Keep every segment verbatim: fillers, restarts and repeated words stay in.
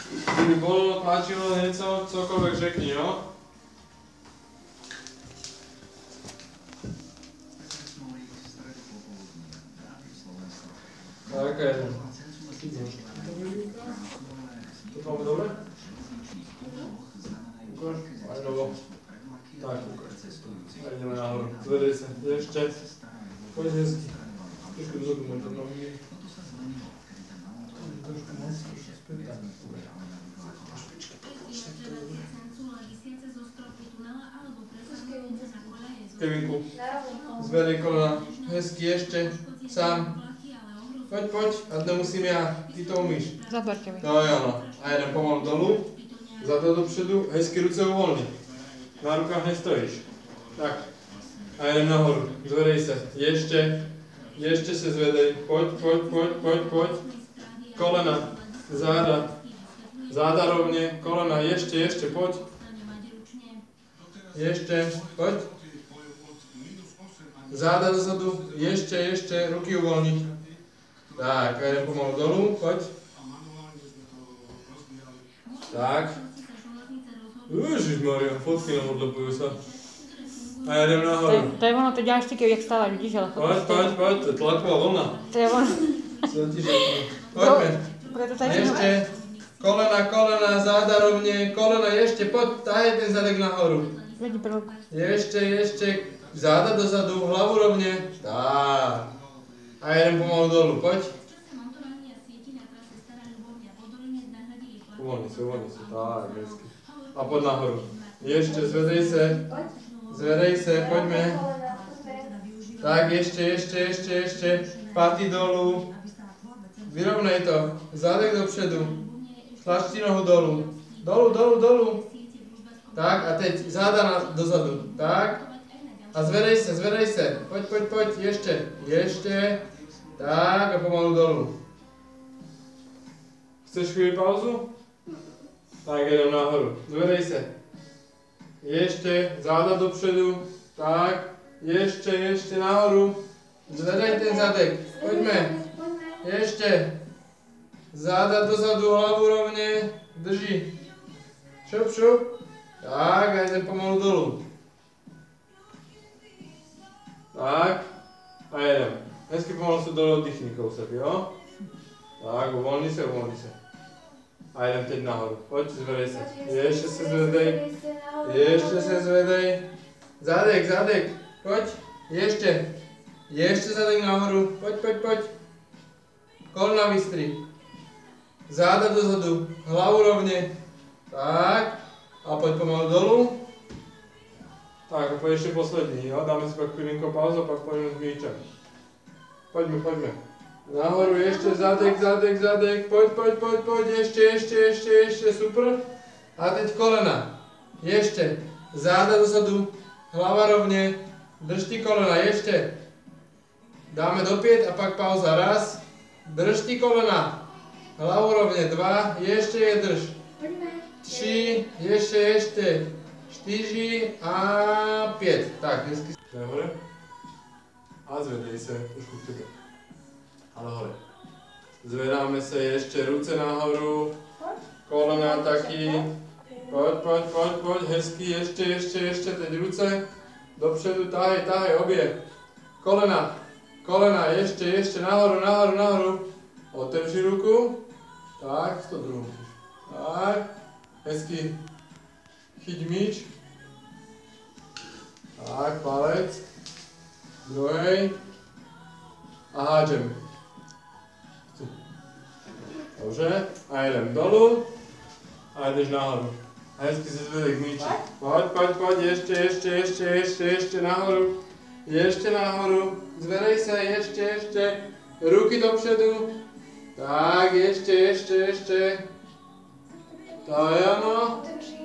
Kdyby bolelo, tlačilo něco, cokoliv řekni, jo? Tak, jeden. To máme dole? Ukáž? Aj dole. Tak, ukáž. A ideme nahoru. Zvedej sa. Ešte. Poď hezky. Trošku dozadu možno nohy. Trošku moc. Späť tak. Kevinku. Zvedej kolena. Hezky ešte. Sám. Poď, poď. A to musím ja. Ty to umíš. Zaberte mi. No áno. A jeden pomalu dolu. Zadu dopředu. Hezky ruce uvoľni. Na rukách nestojíš. Tak. A jeden nahoru. Zvedej sa. Ešte. Ešte sa zvedej. Poď, poď, poď, poď, poď. Kolena. Záda. Záda rovne. Kolena. Ešte, ešte. Poď. Ešte. Poď. Záda dozadu. Ešte, ešte. Ruky uvoľni. Tak. A jeden pomalu dolu. Poď. Tak. Ježišmaria, fotky nám odlepujú sa. A ja idem nahoru. To je ono, to ďalej štiky, jak stávaš, vidíš, ale Poď, poď, poď, to je tlaková vlna. To je ono. Som ti řekl. Poďme. Ešte. Kolena, kolena, záda rovne, kolena, ešte, poď, tahaj ten zadek nahoru. Vedni prvú. Ešte, ešte, záda dozadu, hlavu rovne. Tak. A jeden pomalu dolu, poď. Uvoľni sa, uvoľni sa, tak, hezky. A poď nahoru. Ešte, zvedej sa. Zvedej sa, poďme. Tak, ešte, ešte, ešte, ešte. Paty dolu. Vyrovnej to. Zadek dopředu. Tlačti nohu dolu. Dolu, dolu, dolu. Tak, a teď záda na, dozadu. Tak. A zvedej sa, zvedej sa. Poď, poď, poď. Ešte. Ešte. Tak, a pomalu dolu. Chceš chvíli pauzu? Tak, idem nahoru. Zvedej sa. Ešte, záda dopředu. Tak, ešte, ešte nahoru. Zvedaj ten zadek. Poďme. Ešte. Záda dozadu, hlavu rovne. Drži. Šup, šup. Tak, a idem pomalu dolu. Tak. A idem. Hezky pomalu sa dole oddychni kousek, jo? Tak, uvoľni sa, uvoľni sa. A idem teď nahoru. Poď, zvedej sa. Ešte sa zvedej. Ešte sa zvedej. Zadek, zadek. Poď. Ešte. Ešte zadek nahoru. Poď, poď, poď. Kolena vystri. Záda dozadu. Hlavu rovne. Tak. A poď pomalu dolu. Tak, a poď ešte poslední, jo? Dáme si pak chvíľinko pauzu, pak poďme s míčem. Poďme, poďme. Nahoru ešte, zadek, zadek, zadek, poď, poď, poď, poď, ešte, ešte, ešte, ešte, super. A teď kolena. Ešte. Záda dozadu, hlava rovne, drž ti kolena, ešte. Dáme do päť a pak pauza, raz. Drž ti kolena. Hlavu rovne, dva, ešte je drž. Tři, ešte, ešte. Štyri a päť. Tak, dnesky. Hore. A zvedej sa, trošku k tebe. Ale hore. Zvedáme sa ešte, ruce nahoru, kolena taký. Poď, poď, poď, poď, hezky, ešte, ešte, ešte, teď ruce. Dopředu, tahaj, tahaj, obie. Kolena, kolena, ešte, ešte, nahoru, nahoru, nahoru. Otevři ruku. Tak, sto druhú. Tak, hezky. Chyť míč. Tak, palec. Druhej. A hádžem. Dobře, a jedem dolu a jdeš nahoru. A hezky se zvedej k míči. Poď, poď, poď, ešte, ešte, ešte, ešte, ešte nahoru. Ešte nahoru. Zvedej sa, ešte, ešte. Ruky dopředu. Tak, ešte, ešte, ešte. To je ono.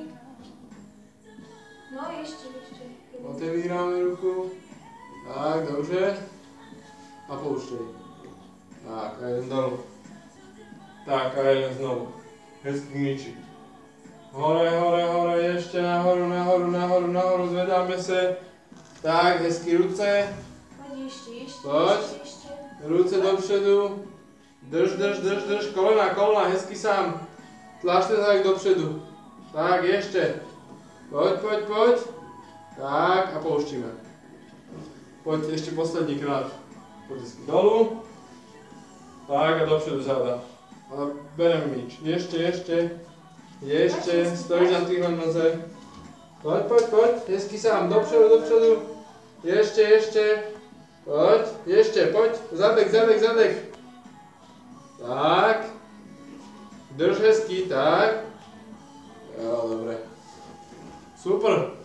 No, ešte, ešte. Otevíráme ruku. Tak, dobře. A pouštěj. Tak, a jeden dolu. Tak, a jeden znovu. Hezky k míči. Hore, hore, hore, ešte nahoru, nahoru, nahoru, nahoru, zvedáme se. Tak, hezky ruce. Poď ešte, ešte, Poď. ešte, ešte. Ruce dopředu. Drž, drž, drž, drž, kolena, kolena, hezky sám. Tlač ten zadek dopředu. Tak, ještě. Pojď, pojď, pojď. Tak a pouštíme. Pojď ještě poslední krát. Pojď dolů. Tak a dopředu záda. A bereme míč. Ještě, ještě. Ještě. Stojíš na téhle noze. Pojď, pojď, pojď. Hezky sám. Dopředu, dopředu. Ještě, ještě. Pojď. Ještě, pojď. Zadek, zadek, zadek. Tak. Drž hezky, tak. Jo, dobre. Super.